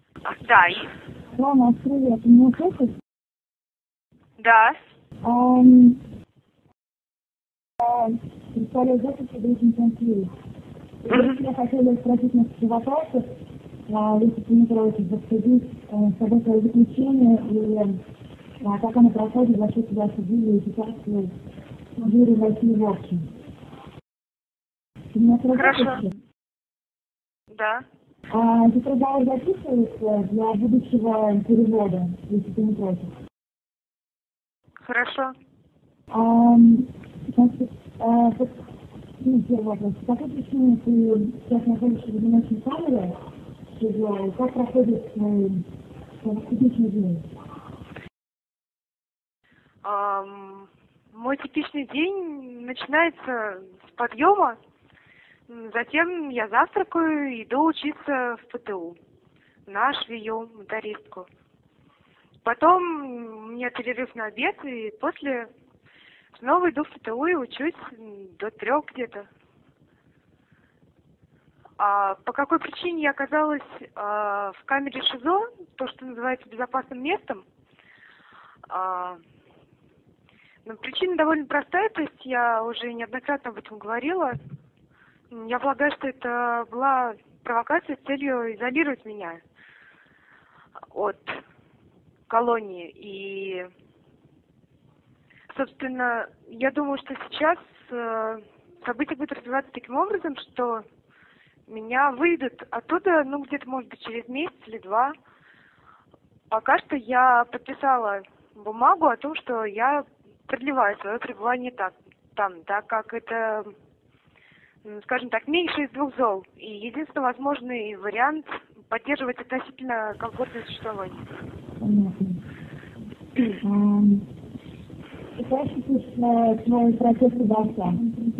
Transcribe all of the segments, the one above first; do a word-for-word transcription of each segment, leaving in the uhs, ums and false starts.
А, да, и... Да, Маш, привет. Меня слышишь? Да. Um, представляю запись очень конфликт. Я хотела спросить несколько вопросов, если ты не против, обсудить с тобой свое заключение и как оно проходит, за что тебя осудили и ситуацию в мире в России в общем. Ты меня Хорошо. слышишь? Да. А, ты продолжаешь записываться для будущего перевода, если ты не против. Хорошо. А, значит, а, вот, ну, первый вопрос. По какой причине ты сейчас находишься в одиночной камере? И как проходит твой типичный день? Um, мой типичный день начинается с подъема, затем я завтракаю и иду учиться в ПТУ на швею, мотористку. Потом у меня перерыв на обед, и после снова иду в ПТУ и учусь до трех где-то. А по какой причине я оказалась а, в камере ШИЗО, то, что называется безопасным местом? А, ну, причина довольно простая, то есть я уже неоднократно об этом говорила. Я полагаю, что это была провокация с целью изолировать меня от колонии. И, собственно, я думаю, что сейчас э, события будут развиваться таким образом, что меня выведут оттуда, ну, где-то, может быть, через месяц или два. Пока что я подписала бумагу о том, что я продлеваю свое пребывание так, там, так как это, скажем так, меньше из двух зол. И единственный возможный вариант поддерживать относительно комфортное существование. Понятно. Ты как считаешь твой процесс удался?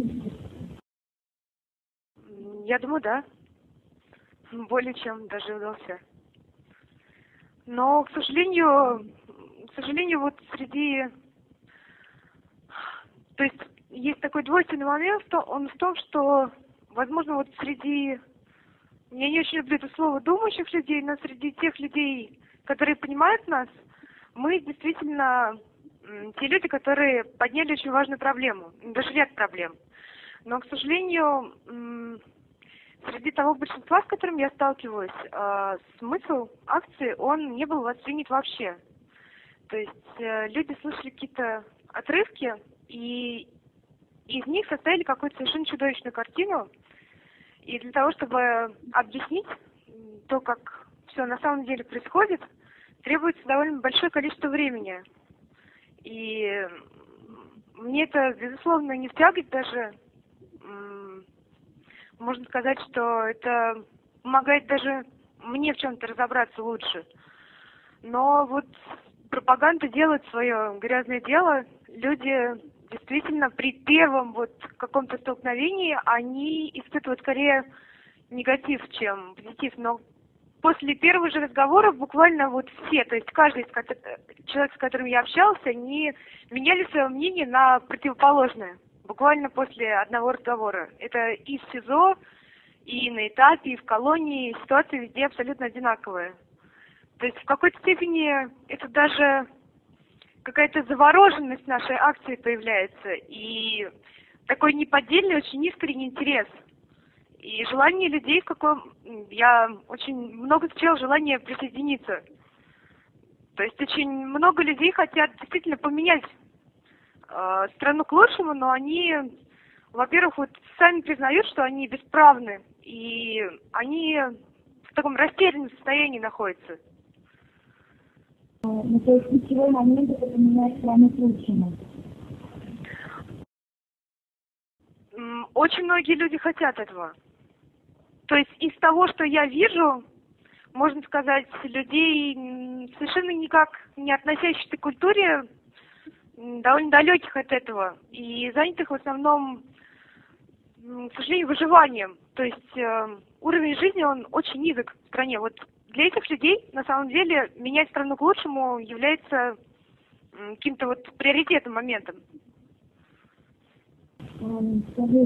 Я думаю, да. Более чем даже удался. Но, к сожалению, к сожалению, вот среди... То есть есть такой двойственный момент, что он в том, что, возможно, вот среди... Я не очень люблю это слово «думающих людей», но среди тех людей, которые понимают нас, мы действительно те люди, которые подняли очень важную проблему, даже ряд проблем. Но, к сожалению, среди того большинства, с которым я сталкиваюсь, смысл акции, он не был воспринят вообще. То есть люди слышали какие-то отрывки, и из них составили какую-то совершенно чудовищную картину. И для того, чтобы объяснить то, как все на самом деле происходит, требуется довольно большое количество времени. И мне это, безусловно, не в тягость даже. Можно сказать, что это помогает даже мне в чем-то разобраться лучше. Но вот пропаганда делает свое грязное дело. Люди действительно при первом вот каком-то столкновении, они испытывают скорее негатив, чем позитив. Но после первого же разговора буквально вот все, то есть каждый человек, с которым я общалась, они меняли свое мнение на противоположное. Буквально после одного разговора. Это и в СИЗО, и на этапе, и в колонии. Ситуация везде абсолютно одинаковая. То есть в какой-то степени это даже какая-то завороженность нашей акции появляется. И такой неподдельный, очень искренний интерес. И желание людей, в каком... Я очень много встречала желание присоединиться. То есть очень много людей хотят действительно поменять э, страну к лучшему, но они, во-первых, вот сами признают, что они бесправны. И они в таком растерянном состоянии находятся. Ну, то есть ключевой момент — это поменять страну к лучшему. Очень многие люди хотят этого. То есть из того, что я вижу, можно сказать, людей совершенно никак не относящихся к культуре, довольно далеких от этого, и занятых в основном, к сожалению, выживанием. То есть э, уровень жизни, он очень низок в стране. Вот для этих людей, на самом деле, менять страну к лучшему является э, каким-то вот приоритетным моментом. Скажи,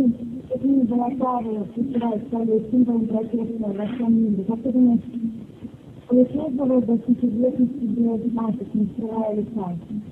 какими голоса вы выступаете символом протеста во всем мире? Как ты думаешь, Получилось бы вы достичь известности без масок, не скрывая лица?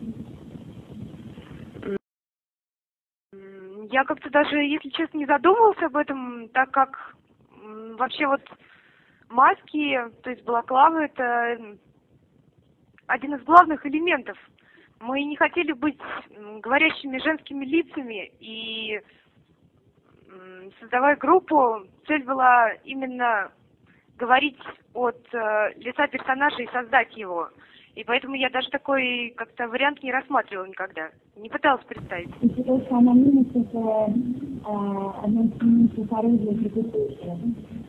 Я как-то даже, если честно, не задумывалась об этом, так как м, вообще вот маски, то есть балаклавы, это один из главных элементов. Мы не хотели быть м, говорящими женскими лицами, и м, создавая группу, цель была именно говорить от э, лица персонажа и создать его. И поэтому я даже такой как-то вариант не рассматривала никогда, не пыталась представить. И считаю, что анонимность это э, одно из ценнейших орудий присутствия.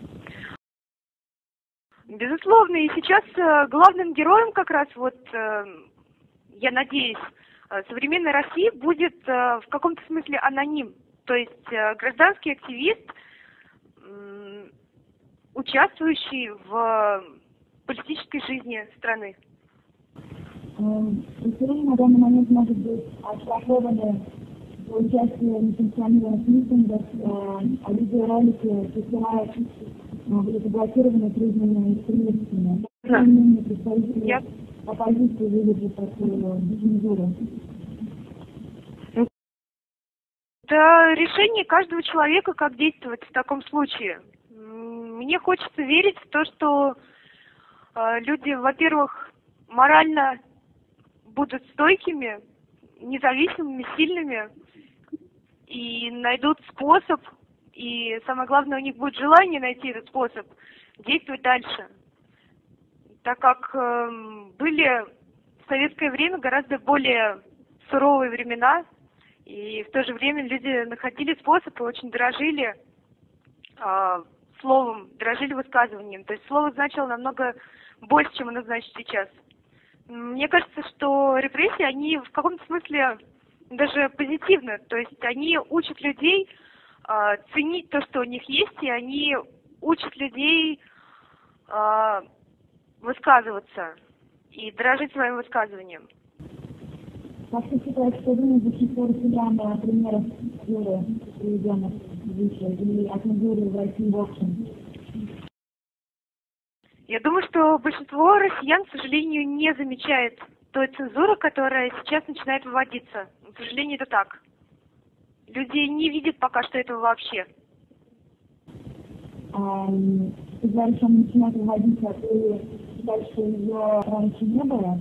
Безусловно, и сейчас э, главным героем как раз вот, э, я надеюсь, э, современной России будет э, в каком-то смысле аноним, то есть э, гражданский активист, э, участвующий в политической жизни страны. Население на данный момент может быть оштрафовано за участие в несанкционированных митингах, а видеоролики присылают были заблокированы признанными экстремистами. Да. Представители Я... оппозиции выйдут под цензуру. Это решение каждого человека, как действовать в таком случае. Мне хочется верить в то, что э, люди, во-первых, морально будут стойкими, независимыми, сильными и найдут способ, и самое главное, у них будет желание найти этот способ действовать дальше. Так как э, были в советское время гораздо более суровые времена, и в то же время люди находили способ и очень дорожили э, словом, дорожили высказыванием. То есть слово значило намного больше, чем оно значит сейчас. Мне кажется, что репрессии, они в каком-то смысле даже позитивны. То есть они учат людей э, ценить то, что у них есть, и они учат людей э, высказываться и дорожить своим высказыванием. Как ты считаешь, что вы до сих пор на примерах цензуры, приведенных выше, или о цензуре в России в общем? Я думаю, что большинство россиян, к сожалению, не замечает той цензуры, которая сейчас начинает выводиться. К сожалению, это так. Люди не видят пока что этого вообще. А, ты говоришь, что она начинает выводиться, а ты считаешь, что ее раньше не было?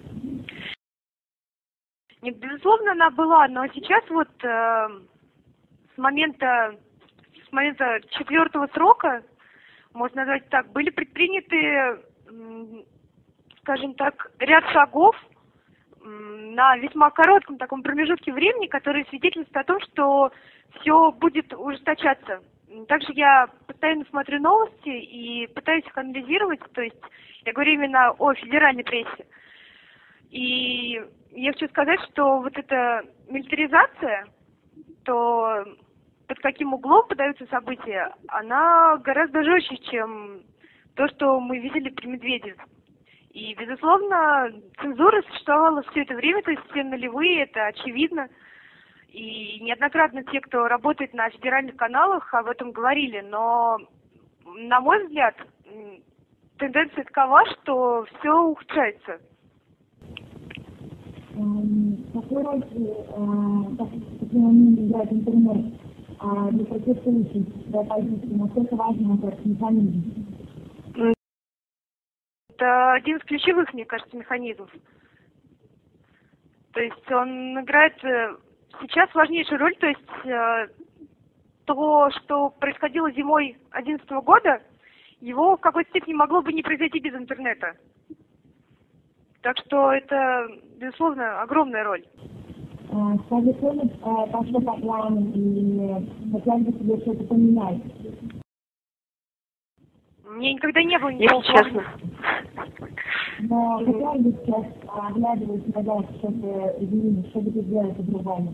Нет, безусловно, она была, но сейчас вот э, с момента с момента четвертого срока, можно назвать так, были предприняты, скажем так, ряд шагов на весьма коротком таком промежутке времени, которые свидетельствуют о том, что все будет ужесточаться. Также я постоянно смотрю новости и пытаюсь их анализировать, то есть я говорю именно о федеральной прессе. И я хочу сказать, что вот эта милитаризация, то под каким углом подаются события, она гораздо жестче, чем то, что мы видели при Медведеве. И, безусловно, цензура существовала все это время, то есть все нулевые, это очевидно. И неоднократно те, кто работает на федеральных каналах, об этом говорили. Но, на мой взгляд, тенденция такова, что все ухудшается. Какой роль, какие моменты играет интернет для протестующих, для оппозиции? Насколько важен этот механизм? Это один из ключевых, мне кажется, механизмов. То есть он играет сейчас важнейшую роль, то есть то, что происходило зимой две тысячи одиннадцатого года, его в какой-то степени могло бы не произойти без интернета. Так что это, безусловно, огромная роль. Скажи, кто пошло по плану и хотел бы себе что-то поменять? Мне никогда не было ничего честно. Но хотел бы сейчас, оглядываясь назад, что-то изменить, что бы ты сделала по-другому?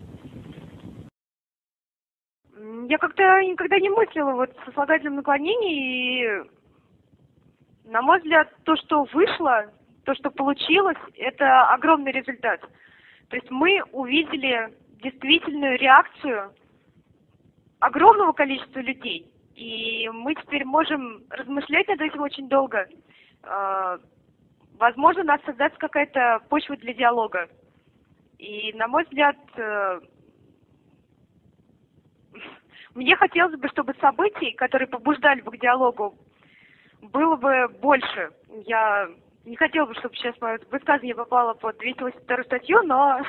Я как-то никогда не мыслила вот в сослагательном наклонении, и, на мой взгляд, то, что вышло, то, что получилось, это огромный результат. То есть мы увидели действительную реакцию огромного количества людей. И мы теперь можем размышлять над этим очень долго. э, возможно, у нас создаться какая-то почва для диалога. И, на мой взгляд, э, мне хотелось бы, чтобы событий, которые побуждали бы к диалогу, было бы больше. Я не хотела бы, чтобы сейчас мое высказывание попало под двести восемьдесят вторую статью, но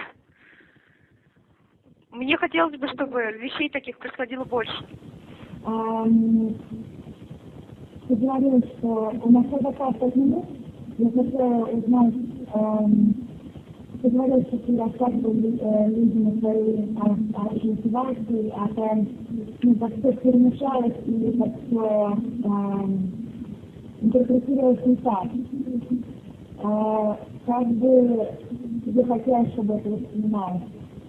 мне хотелось бы, чтобы вещей таких происходило больше. Ам, Ты говорила, что у нас уже пять минут. Я хотела узнать, ам, ты говорила, что ты рассказывал э, людям о своей о, о мотивации, о том, ну, как все перемешалось и как все ам, интерпретировалось не так. А, как бы тебе хотелось, чтобы это воспринималось?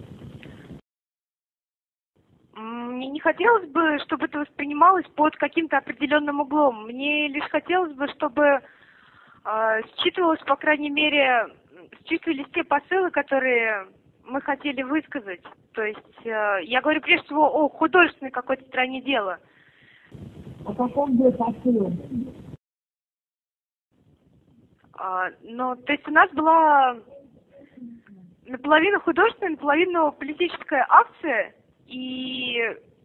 Мне не хотелось бы, чтобы это воспринималось под каким-то определенным углом. Мне лишь хотелось бы, чтобы э, считывалось, по крайней мере, считывались те посылы, которые мы хотели высказать. То есть э, я говорю прежде всего о художественной какой-то стороне дела. А каков был посыл? А, ну, то есть у нас была наполовину художественная, наполовину политическая акция, и,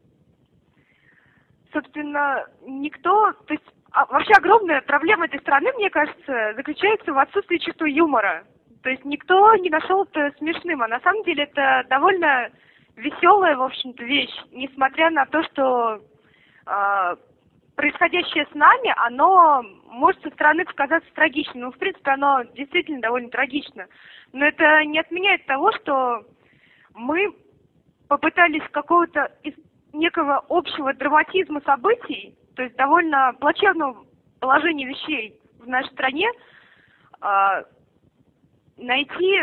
собственно, никто, то есть а, вообще огромная проблема этой страны, мне кажется, заключается в отсутствии чувства юмора. То есть никто не нашел это смешным, а на самом деле это довольно веселая, в общем-то, вещь, несмотря на то, что э, происходящее с нами, оно может со стороны показаться трагичным. Ну, в принципе, оно действительно довольно трагично. Но это не отменяет того, что мы попытались какого-то из некого общего драматизма событий, то есть довольно плачевного положения вещей в нашей стране, э, найти,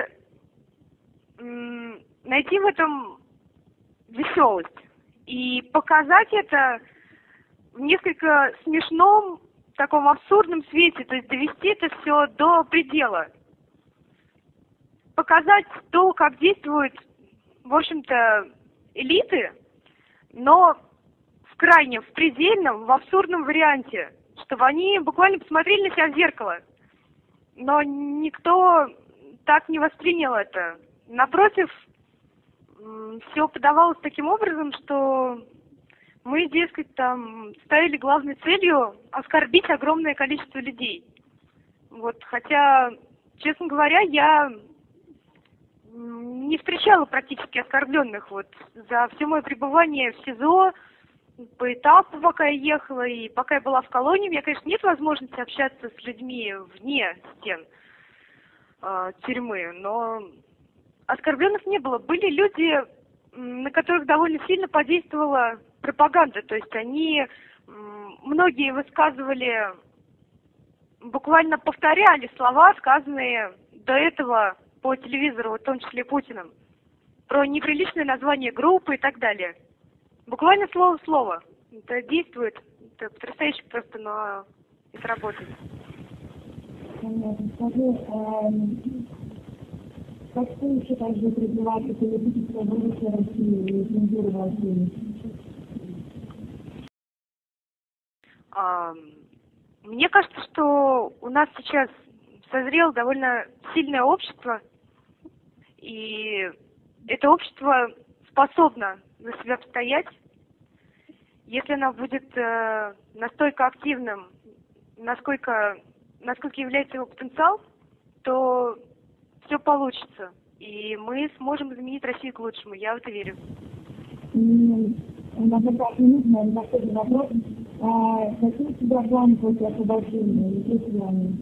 найти в этом веселость и показать это в несколько смешном, таком абсурдном свете, то есть довести это все до предела. Показать то, как действуют, в общем-то, элиты, но в крайнем, в предельном, в абсурдном варианте, чтобы они буквально посмотрели на себя в зеркало. Но никто так не воспринял это. Напротив, все подавалось таким образом, что мы, дескать, там ставили главной целью оскорбить огромное количество людей. Вот, хотя, честно говоря, я не встречала практически оскорбленных. Вот за все мое пребывание в СИЗО, по этапу, пока я ехала, и пока я была в колонии, у меня, конечно, нет возможности общаться с людьми вне стен э, тюрьмы, но оскорбленных не было. Были люди, на которых довольно сильно подействовала пропаганда, то есть они, многие высказывали, буквально повторяли слова, сказанные до этого по телевизору, в том числе Путиным, про неприличное название группы и так далее. Буквально слово в слово. Это действует, это потрясающе просто, но это работает. Понятно. Скажи, как ты считаешь, что развивается политическое будущее России и цензура в России? А, мне кажется, что у нас сейчас созрело довольно сильное общество, и это общество способно за себя постоять, если оно будет э, настолько активным, насколько, насколько является его потенциал, то все получится, и мы сможем изменить Россию к лучшему. Я в это верю. У нас пять минут, наверное, последний вопрос. А какие у тебя планы после освобождения? Или какие планы?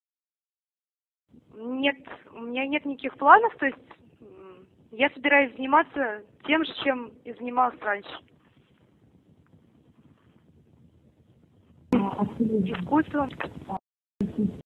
Нет, у меня нет никаких планов, то есть я собираюсь заниматься тем же, чем и занималась раньше. А, Искусством.